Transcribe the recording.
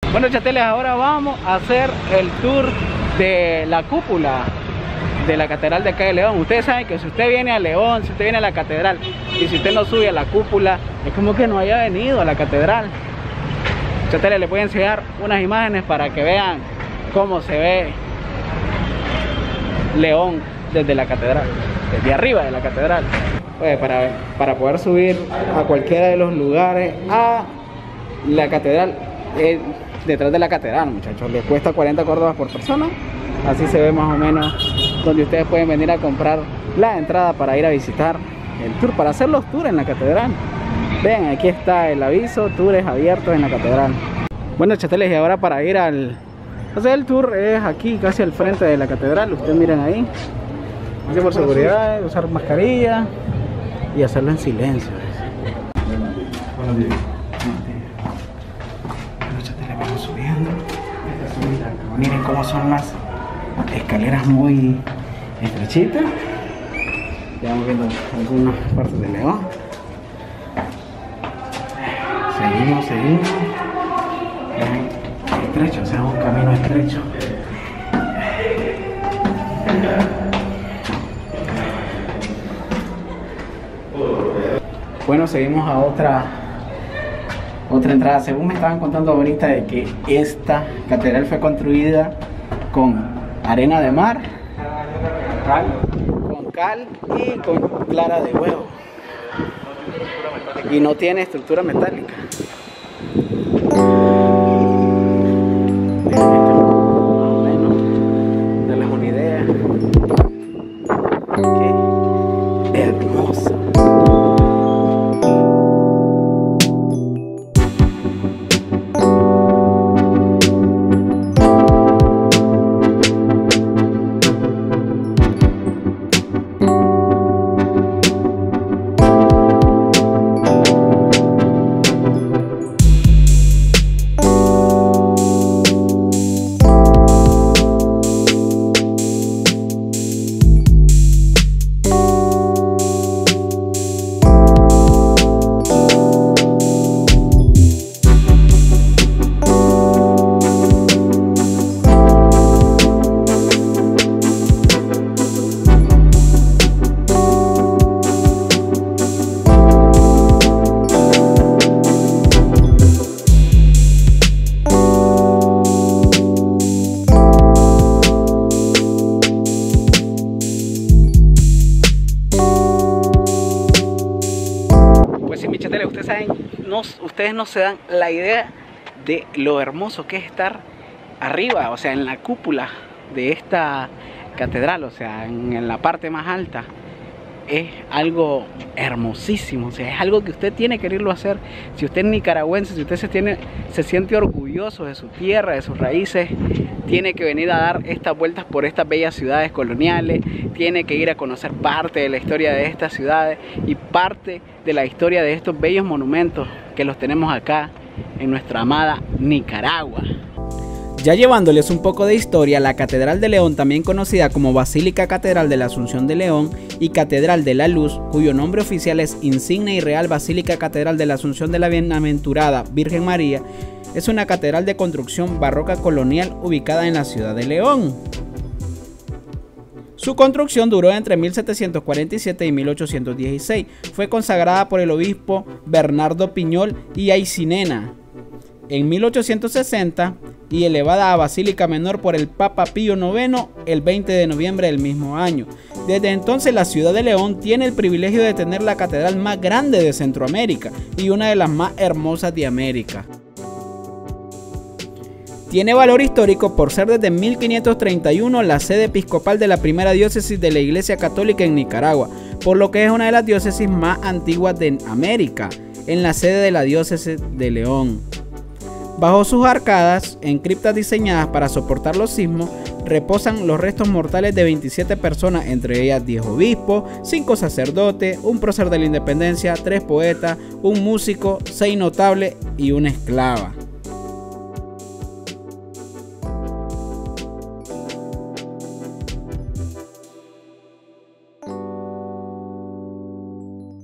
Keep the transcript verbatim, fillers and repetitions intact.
Bueno, chateles, ahora vamos a hacer el tour de la cúpula de la catedral de acá de León. Ustedes saben que si usted viene a León, si usted viene a la catedral y si usted no sube a la cúpula, es como que no haya venido a la catedral. Chateles, les voy a enseñar unas imágenes para que vean cómo se ve León desde la catedral, desde arriba de la catedral. Pues para, para poder subir a cualquiera de los lugares a la catedral, eh, detrás de la catedral, muchachos, les cuesta cuarenta córdobas por persona. Así se ve más o menos donde ustedes pueden venir a comprar la entrada para ir a visitar el tour, para hacer los tours en la catedral. Vean, aquí está el aviso, tours abiertos en la catedral. Bueno, chateles, y ahora para ir al hacer el tour es aquí, casi al frente de la catedral. Ustedes miren ahí, aquí por seguridad, usar mascarilla y hacerlo en silencio. Bueno, chateles, vamos subiendo. Miren cómo son las escaleras muy estrechitas. Ya vamos viendo algunas partes de León. Seguimos, seguimos. Es estrecho, o sea, un camino estrecho. Bueno, seguimos a otra otra entrada. Según me estaban contando ahorita de que esta catedral fue construida con arena de mar, con cal y con clara de huevo, y no tiene estructura metálica. Darles una idea. Qué hermosa. Ustedes saben, no, ustedes no se dan la idea de lo hermoso que es estar arriba, o sea, en la cúpula de esta catedral, o sea, en, en la parte más alta. Es algo hermosísimo, o sea, es algo que usted tiene que irlo a hacer. Si usted es nicaragüense, si usted se, tiene, se siente orgulloso de su tierra, de sus raíces, tiene que venir a dar estas vueltas por estas bellas ciudades coloniales, tiene que ir a conocer parte de la historia de estas ciudades y parte de la historia de estos bellos monumentos que los tenemos acá en nuestra amada Nicaragua. Ya llevándoles un poco de historia, la Catedral de León, también conocida como Basílica Catedral de la Asunción de León y Catedral de la Luz, cuyo nombre oficial es Insigne y Real Basílica Catedral de la Asunción de la Bienaventurada Virgen María, es una catedral de construcción barroca colonial ubicada en la ciudad de León. Su construcción duró entre mil setecientos cuarenta y siete y mil ochocientos dieciséis. Fue consagrada por el obispo Bernardo Piñol y Aycinena en mil ochocientos sesenta y elevada a Basílica Menor por el Papa Pío noveno el veinte de noviembre del mismo año. Desde entonces la ciudad de León tiene el privilegio de tener la catedral más grande de Centroamérica y una de las más hermosas de América. Tiene valor histórico por ser desde mil quinientos treinta y uno la sede episcopal de la primera diócesis de la Iglesia Católica en Nicaragua, por lo que es una de las diócesis más antiguas de América, en la sede de la diócesis de León. Bajo sus arcadas, en criptas diseñadas para soportar los sismos, reposan los restos mortales de veintisiete personas, entre ellas diez obispos, cinco sacerdotes, un prócer de la independencia, tres poetas, un músico, seis notables y una esclava.